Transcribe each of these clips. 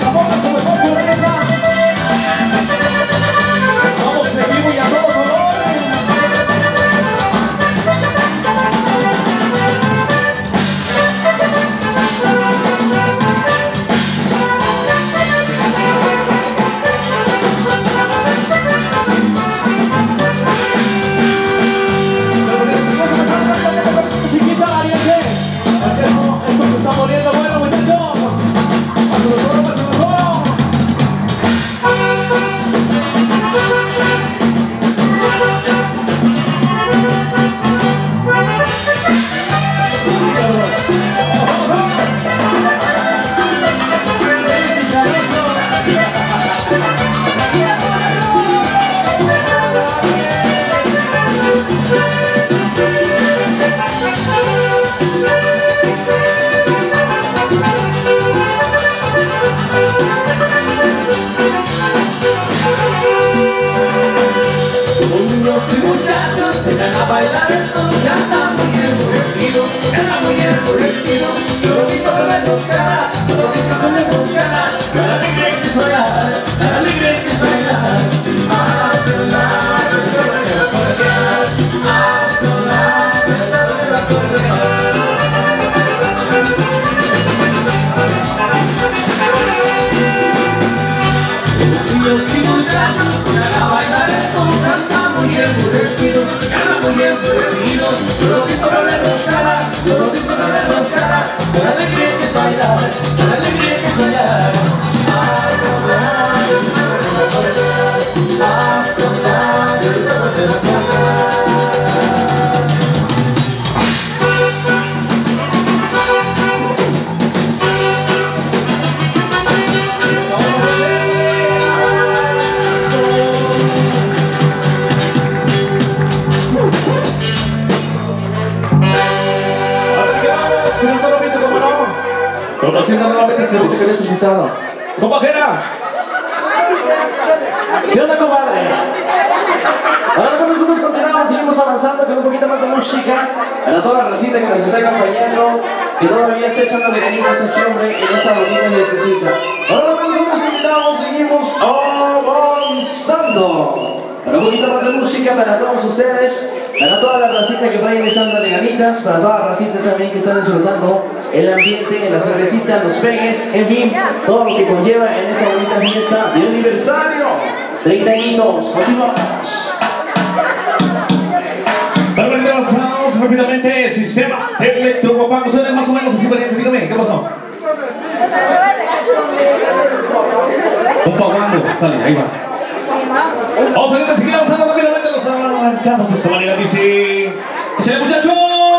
Haciendo nuevamente este que había invitado. ¡Compajera! ¿Qué onda, compadre? Ahora con nosotros continuamos, seguimos avanzando con un poquito más de música. Para toda la racita que nos está acompañando, que todavía está echando de ganitas aquí, hombre, en esta bonita fiestecita. Ahora con nosotros continuamos, seguimos avanzando. Para un poquito más de música para todos ustedes, para toda la racita que vayan echando de ganitas, para toda la racita también que están disfrutando el ambiente, la cervecita, los pegues, en fin, todo lo que conlleva en esta bonita fiesta de aniversario. 30 añitos, continuamos. Rápidamente avanzamos, rápidamente, sistema electropopam. Suena más o menos así, valiente, dígame, ¿qué pasó? Un pagando, sale, ahí va. Vamos a seguir avanzando rápidamente, los arrancamos de esta manera, dice. ¡Échale, muchachos!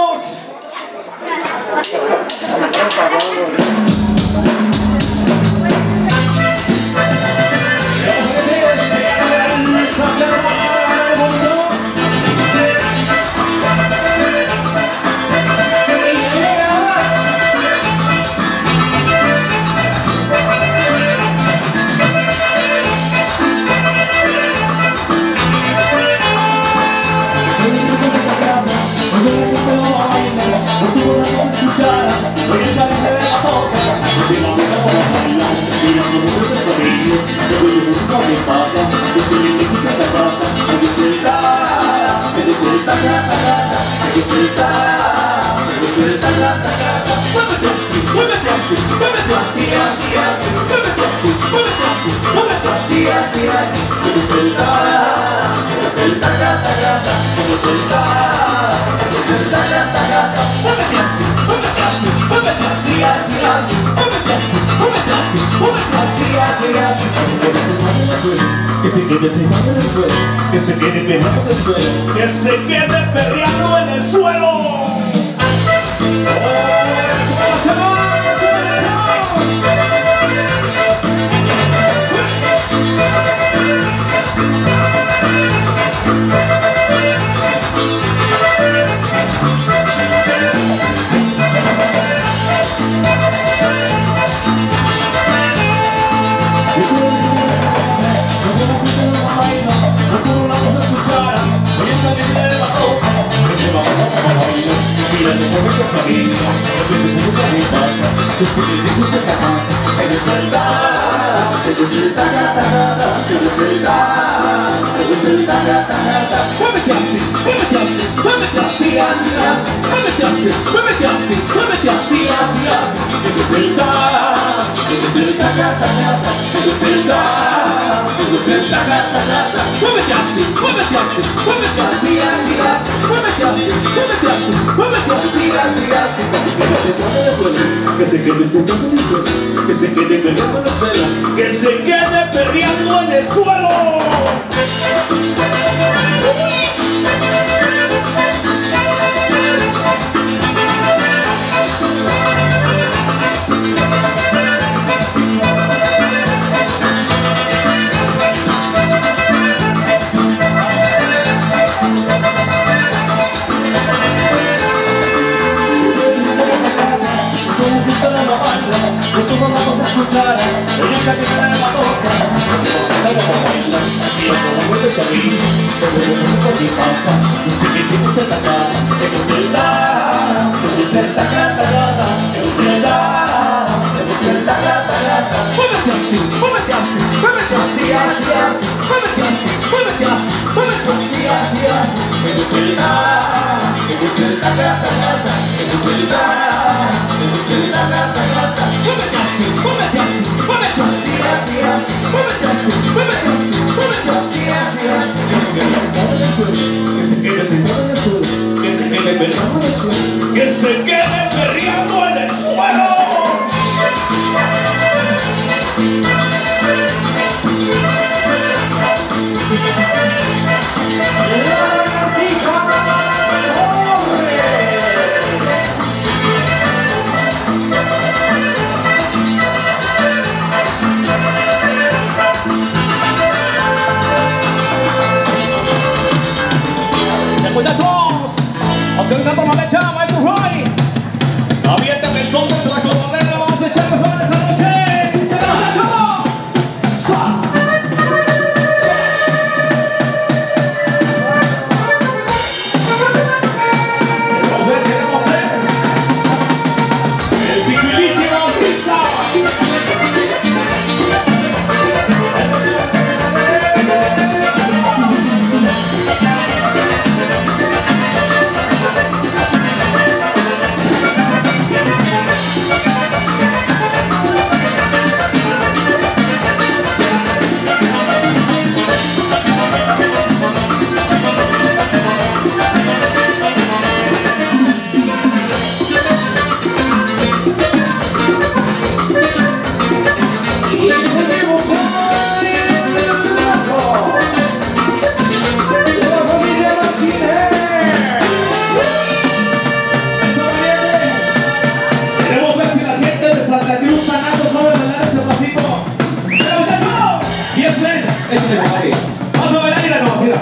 Que se quede sentado en el suelo, que se quede pegado en el suelo, que se quede perreando en el suelo. que se le gusta cantar, hay que saltar. así, así. Muévete así, muévete así, muévete así, así, así. Me gusta el taca, me gusta el taca. Muévete así, muévete así, muévete así, así, así. Muévete así, muévete así, muévete así, así, así. Que se quede sentado en el suelo, que se quede perreando en el suelo, que se quede perreando en el suelo. Ella camina en la boca, y cuando vuelves a mí, te vuelves con mi papá. Y si me tienes en la cara, te gusta el taca, te gusta el taca. Muévete así, muévete así, muévete así, así, así. Muévete así, muévete así, muévete así, así, así. Me gusta el taca, te gusta el taca, te gusta el taca. Muévete así, muévete así, muévete así, así, así. Muévete así, muévete así, muévete así, así, así. Que se quede sentado en el suelo, que se quede perreando en el suelo, que se quede perreando en el suelo. Muchachos, autorizando la mecha, Michael Roy. Avienten el son de la colonera, vamos a echarles a esa noche. ¡Muchachos! Queremos ver el dificilísimo pizza. Vamos a bailar y la conocida.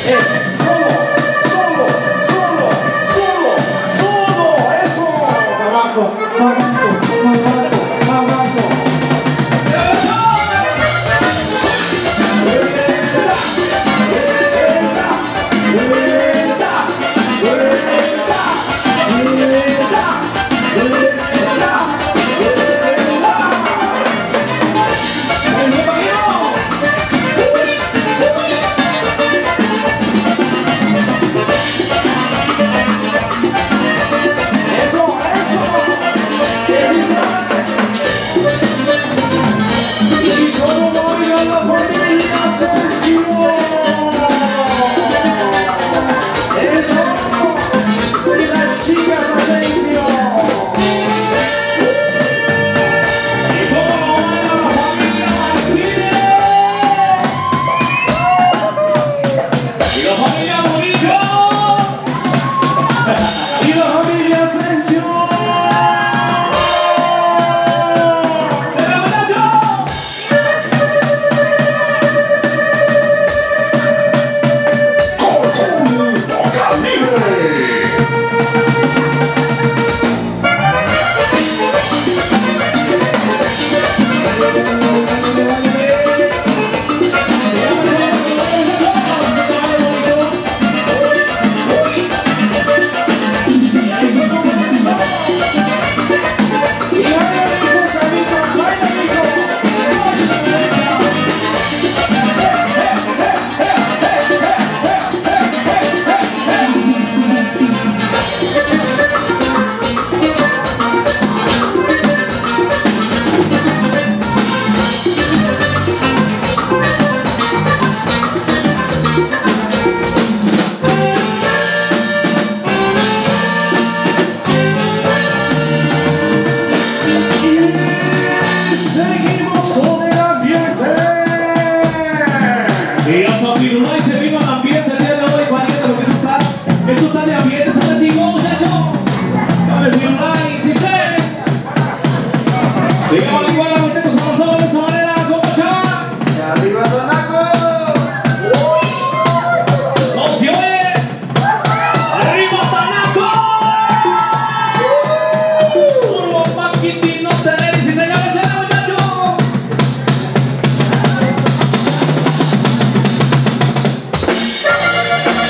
Solo, eso. Abajo. Y cómo baila la